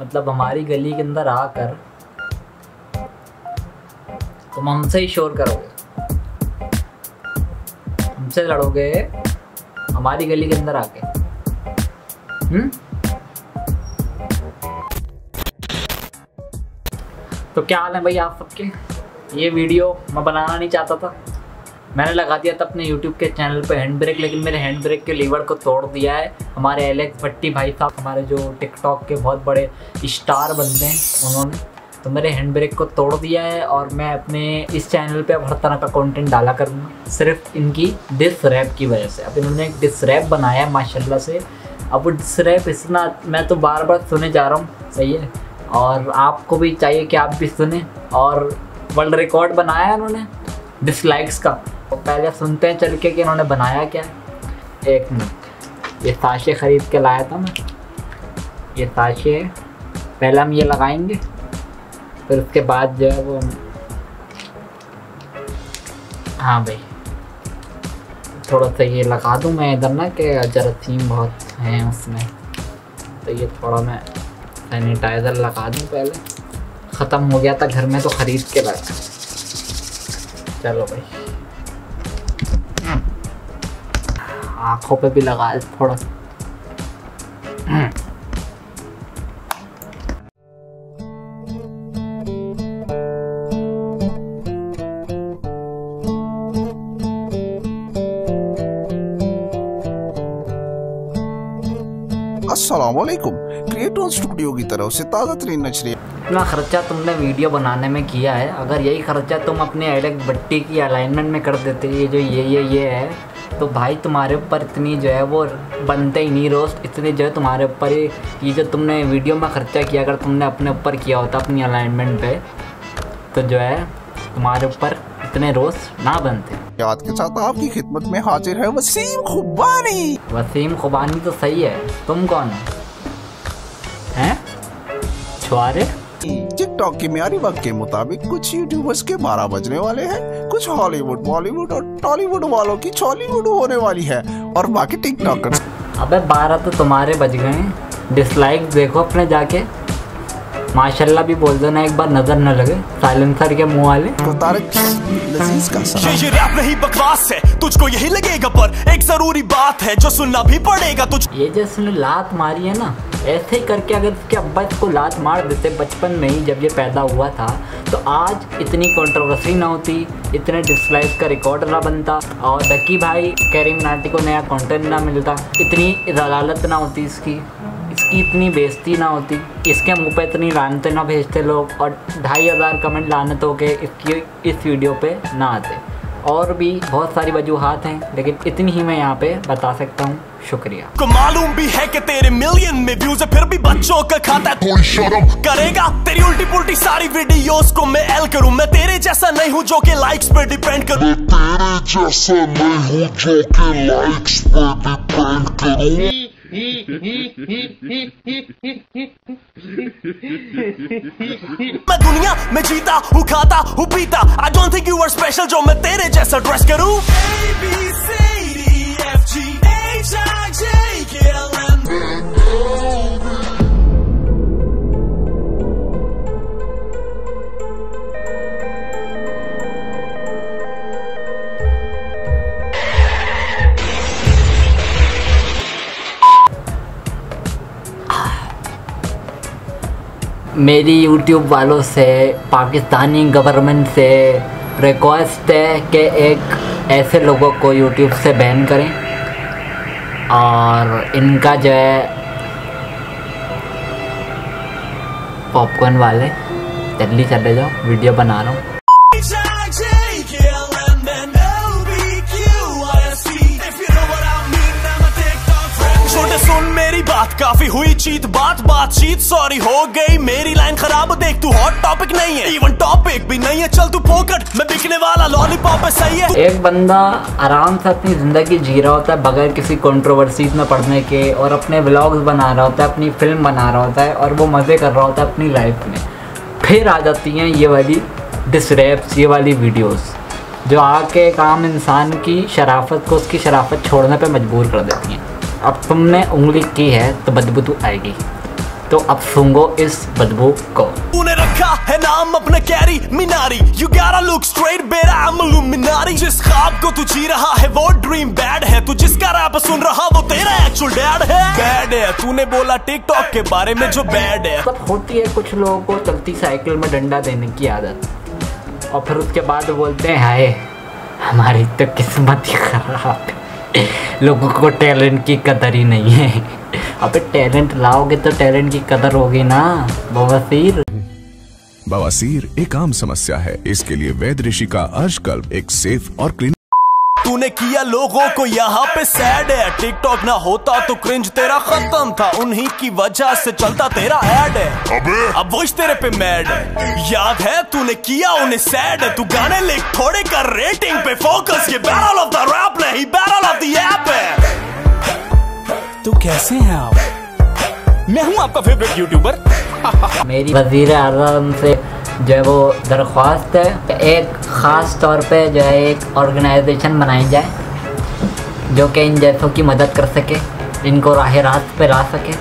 मतलब हमारी गली के अंदर आकर तुम हमसे ही शोर करोगे, हमसे लड़ोगे हमारी गली के अंदर आके। तो क्या हाल है भाई आप सबके। ये वीडियो मैं बनाना नहीं चाहता था, मैंने लगा दिया था अपने YouTube के चैनल पे हैंड ब्रेक, लेकिन मेरे हैंड ब्रेक के लीवर को तोड़ दिया है हमारे एलेक्स भट्टी भाई साहब, हमारे जो टिकटॉक के बहुत बड़े स्टार बनते हैं उन्होंने। तो मेरे हैंड ब्रेक को तोड़ दिया है और मैं अपने इस चैनल पे अब हर तरह का कंटेंट डाला करूँगा सिर्फ इनकी डिस रैप की वजह से। अब इन्होंने एक डिस रैप बनाया है माशाल्लाह से। अब वो डिस रैप इतना मैं तो बार बार सुने जा रहा हूँ, सही है, और आपको भी चाहिए कि आप भी सुने। और वर्ल्ड रिकॉर्ड बनाया है इन्होंने डिसलाइक्स का। तो पहले सुनते हैं चल के कि इन्होंने बनाया क्या है। एक मिनट, ये साशे ख़रीद के लाया था मैं, ये साशे पहले हम ये लगाएंगे, फिर उसके बाद जो है वो, हाँ भाई थोड़ा सा ये लगा दूँ मैं इधर ना कि जरासीम बहुत हैं उसमें, तो ये थोड़ा मैं सैनिटाइज़र लगा दूँ पहले। ख़त्म हो गया था घर में तो ख़रीद के लाया। चलो भाई आँखों पे भी लगा थोड़ा सा। अस्सलामुअलैकुम, क्रिएटोन स्टूडियो की तरफ से ताज़ा तरीन नशरिया। इतना खर्चा तुमने वीडियो बनाने में किया है, अगर यही खर्चा तुम अपने एलेक्स भट्टी की अलाइनमेंट में कर देते, ये जो ये है, तो भाई तुम्हारे ऊपर इतनी जो है वो बनते ही नहीं रोस्ट, इतनी जो है तुम्हारे ऊपर ये जो तुमने वीडियो में खर्चा किया, अगर तुमने अपने ऊपर किया होता अपनी अलाइनमेंट पे, तो जो है तुम्हारे ऊपर इतने रोस्ट ना बनते। याद के साथ आपकी खिदमत में हाजिर है वसीम खुबानी। वसीम खुबानी तो सही है, तुम कौन हो? हैं छुआरे। टिकटॉक के म्यारी वक्त के मुताबिक कुछ यूट्यूबर्स के 12 बजने वाले हैं, कुछ हॉलीवुड, बॉलीवुड और टॉलीवुड वालों की चॉलीवुड होने वाली है, और बाकी टिकटॉकर्स। अबे 12 तो तुम्हारे बज गए हैं। डिसलाइक देखो अपने जाके, माशाल्लाह भी बोल दो ना एक बार, नजर न लगे साइलेंसर के मुंह वाले। ये रैप नहीं बकवास है, तुझको यही लगेगा, पर एक जरूरी बात है जो सुनना भी पड़ेगा तुझ। ये जैसे लात मारी है ना, ऐसे ही करके अगर उसके अब्बा इसको लात मार देते बचपन में ही जब ये पैदा हुआ था, तो आज इतनी कंट्रोवर्सी ना होती, इतने डिसलाइक का रिकॉर्ड ना बनता, और डकी भाई कैरी मिनाटी को नया कंटेंट ना मिलता, इतनी जलालत ना होती इसकी इतनी बेइज्जती ना होती, इसके मुंह पे इतनी लानतें ना भेजते लोग, और 2500 कमेंट लानतों के इसकी इस वीडियो पे ना आते। और भी बहुत सारी वजूहात हैं, लेकिन इतनी ही मैं यहाँ पे बता सकता हूँ। शुक्रिया। को मालूम भी है कि तेरे मिलियन में व्यूज है, फिर भी बच्चों का खाता है, कोई शर्म करेगा? तेरी उल्टी पुल्टी सारी वीडियोस को मैं एल करूं, मैं तेरे जैसा नहीं हूँ जो के लाइक्स पे डिपेंड करूं, मैं तेरे जैसा नहीं हूँ जो के लाइक्स पे डिपेंड करूं। मैं दुनिया में जीता हूँ, खाता हूँ, पीता, I don't think you are special जो मैं तेरे जैसा ड्रेस करूं। मेरी YouTube वालों से, पाकिस्तानी गवर्नमेंट से रिक्वेस्ट है कि एक ऐसे लोगों को YouTube से बैन करें, और इनका जो है पॉपकॉर्न वाले जल्दी चले जाओ, वीडियो बना रहा हूँ। सुन मेरी बात, काफी हुई चीत बातचीत, सॉरी हो गई मेरी लाइन खराब, देख तू हॉट टॉपिक नहीं है, इवन टॉपिक भी नहीं है, चल तू फोकट में बिकने वाला लॉलीपॉप है, सही है। एक बंदा आराम से अपनी जिंदगी जी रहा होता है बगैर किसी कंट्रोवर्सीज में पढ़ने के, और अपने व्लॉग्स बना रहा होता है, अपनी फिल्म बना रहा होता है, और वो मजे कर रहा होता है अपनी लाइफ में। फिर आ जाती हैं ये वाली डिस रैप्स, ये वाली वीडियोस, जो आके एक आम इंसान की शराफत को उसकी शराफत छोड़ने पे मजबूर कर देती हैं। अब तुमने उंगली की है तो बदबू आएगी। तो अब सूंघो इस बदबू को। तूने रखा है नाम अपना Carry Minati, you gotta look straight बेटा I'm illuminati। जिस ख्वाब को तू जी रहा है वो ड्रीम बैड है, तू जिसका रैप सुन रहा वो तेरा एक्चुअल डैड है। बैड है तूने बोला टिकटॉक के बारे में जो बैड है। सब होती है कुछ लोगों को चलती साइकिल में डंडा देने की आदत, और फिर उसके बाद बोलते हैं हाय हमारी तो किस्मत ही खराब है, लोगों को टैलेंट की कदर ही नहीं है। अबे टैलेंट लाओगे तो टैलेंट की कदर होगी ना बवासीर। बवासीर एक आम समस्या है, इसके लिए वैद्य ऋषि का अर्शकल्प एक सेफ और क्लीन। तूने किया लोगों को यहाँ पे सैड है, टिकटॉक ना होता तो क्रिंज तेरा खत्म था, उन्हीं की वजह से चलता तेरा ऐड है। अब वॉइस तेरे पे मैड है, याद है तूने किया उन्हें सैड है। तू गाने लिख थोड़े कर रेटिंग पे फोकस, ये बैरल ऑफ द रैप नहीं बैरल ऑफ द ऐप है। तो कैसे हैं आप? मैं हूं आपका फेवरेट यूट्यूबर। मेरी वज़ीर आज़म से जो है वो दरख्वास्त है, एक ख़ास तौर पे जो है एक ऑर्गेनाइजेशन बनाई जाए जो कि इन जैसों की मदद कर सके, इनको राह रास्त पे ला सके।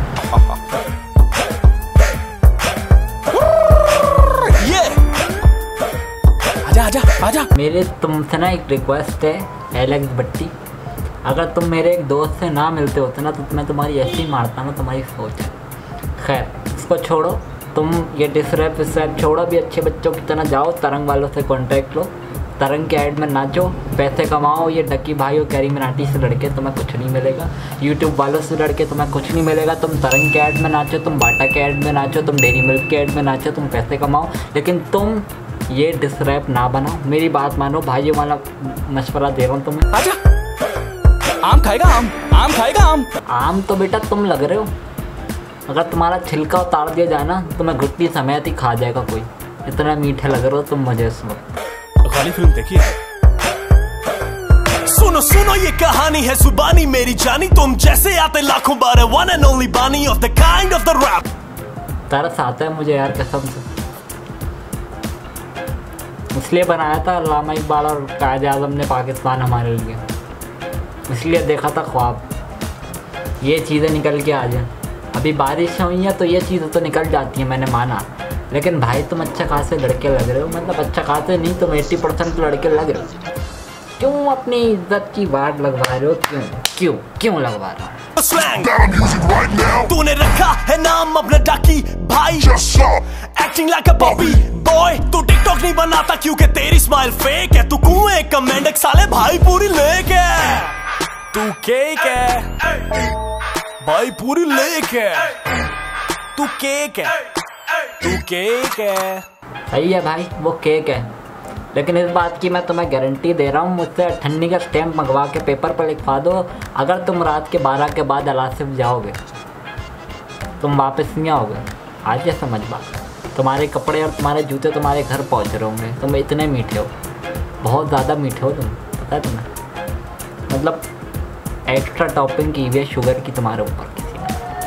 ये आजा आजा आजा। मेरे तुमसे ना एक रिक्वेस्ट है एलेक्स भट्टी, अगर तुम मेरे एक दोस्त से ना मिलते होते ना तो मैं तुम्हारी ऐसी मारता ना, तुम्हारी सोच है। खैर इसको छोड़ो, तुम ये डिसरैप विसरैप छोड़ो, भी अच्छे बच्चों की तरह जाओ, तरंग वालों से कांटेक्ट लो, तरंग के ऐड में नाचो, पैसे कमाओ। ये डकी भाई और कैरी मिनाटी से लड़के तुम्हें कुछ नहीं मिलेगा, यूट्यूब वालों से लड़के तुम्हें कुछ नहीं मिलेगा। तुम तरंग के ऐड में नाचो, तुम बाटा के ऐड में नाचो, तुम डेयरी मिल्क के ऐड में नाचो, तुम पैसे कमाओ, लेकिन तुम ये डिसरैप ना बनाओ। मेरी बात मानो, भाई वाला मशवरा दे रहा हूँ तुम्हें। आजा। आम खाएगा आम, आम खाएगा आम। आम तो बेटा तुम लग रहे हो, अगर तुम्हारा छिलका उतार दिया जाए ना तो मैं घुटनी समेत ही खा जाएगा कोई, इतना मीठे लग रहे हो तुम मुझे इस वक्त। गाली फिल्म देखिए। सुनो सुनो ये कहानी है जुबानी मेरी जानी, तुम जैसे आते लाखों बार, one and only bunny of the kind of the rap. तरस आता है मुझे यार कसम से, इसलिए बनाया था अल्लामा इकबाल और कायद आज़म ने पाकिस्तान हमारे लिए, इसलिए देखा था ख्वाब ये चीज़ें निकल के आ जाएं। अभी बारिश हुई है तो ये चीज़ें तो निकल जाती हैं, मैंने माना, लेकिन भाई तुम अच्छा खासे लड़के लग रहे हो, मतलब अच्छा खासे नहीं, तुम 80% लड़के लग रहे हो। क्यों अपनी इज्जत की बात लगवा रहे हो? क्यों क्यों क्यों लगवा रहे हो? तूने रखा है नाम अपना डाकी भाई, acting like a poppy boy. तू टिकटॉक नहीं बनाता क्योंकि तेरी स्माइल फेक है, तू कुएं का मेंढक साले भाई पूरी लेक है। तू केक है भाई पूरी लेक है, तू केक है, तू केक है। सही है भाई वो केक है, लेकिन इस बात की मैं तुम्हें गारंटी दे रहा हूँ, मुझसे ठंडी का स्टैम्प मंगवा के पेपर पर लिखवा दो, अगर तुम रात के 12 के बाद अलासिफ जाओगे तुम वापस नहीं आओगे। आज ये समझ बात, तुम्हारे कपड़े और तुम्हारे जूते तुम्हारे घर पहुँच रहे होंगे। तुम इतने मीठे हो, बहुत ज़्यादा मीठे हो तुम, पता है तुम्हें, मतलब एक्स्ट्रा टॉपिंग की हुई है शुगर की तुम्हारे ऊपर किसी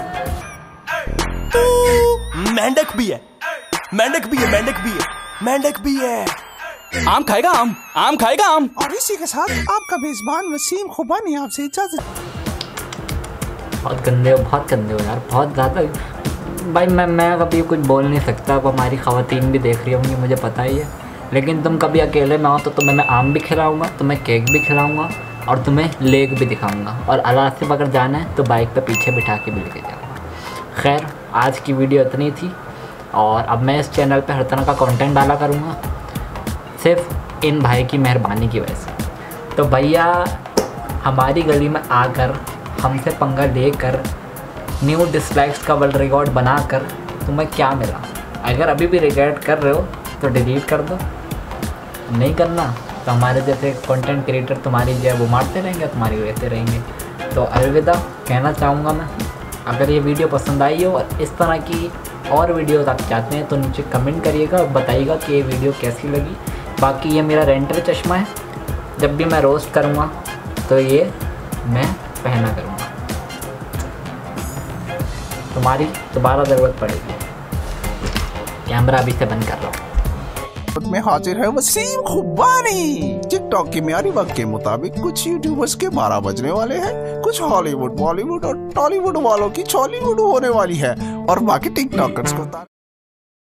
ने। मेंढक भी है, मेंढक भी है, मेंढक भी है, मेंढक भी है। आम खाएगा आम, आम खाएगा आम। और इसी के साथ आपका मेजबान वसीम खुबानी आपसे इजाजत। बहुत गंदे हो, बहुत गंदे हो यार, बहुत ज़्यादा भाई। मैं कभी कुछ बोल नहीं सकता, अब हमारी ख़वातीन भी देख रही होंगी मुझे पता ही है, लेकिन तुम कभी अकेले में आओ तो तुम्हें मैं आम भी खिलाऊंगा, तुम्हें केक भी खिलाऊंगा और तुम्हें लेक भी दिखाऊंगा, और अलासिफ अगर जाना है तो बाइक पे पीछे बिठा के भी लेके जाऊँगा। खैर आज की वीडियो इतनी थी, और अब मैं इस चैनल पे हर तरह का कंटेंट डाला करूँगा, सिर्फ इन भाई की मेहरबानी की वजह से। तो भैया हमारी गली में आकर हमसे पंगा लेकर न्यू डिसलाइक्स का वर्ल्ड रिकॉर्ड बनाकर तुम्हें क्या मिला? अगर अभी भी रिग्रेट कर रहे हो तो डिलीट कर दो, नहीं करना तो हमारे जैसे कंटेंट क्रिएटर तुम्हारी जो है वो मारते रहेंगे, तुम्हारी रहते रहेंगे। तो अलविदा कहना चाहूँगा मैं। अगर ये वीडियो पसंद आई हो और इस तरह की और वीडियोस आप चाहते हैं तो नीचे कमेंट करिएगा और बताइएगा कि ये वीडियो कैसी लगी। बाकी ये मेरा रेंटल चश्मा है, जब भी मैं रोस्ट करूँगा तो ये मैं पहना करूँगा, तुम्हारी दोबारा ज़रूरत पड़ेगी। कैमरा अभी से बंद कर रहा हूँ। में हाजिर है वसीम खुबानी। टिकटॉक की म्यारी वक्त के मुताबिक कुछ यूट्यूबर्स के 12 बजने वाले हैं, कुछ हॉलीवुड बॉलीवुड और टॉलीवुड वालों की चॉलीवुड होने वाली है, और बाकी टिकटॉकर्स को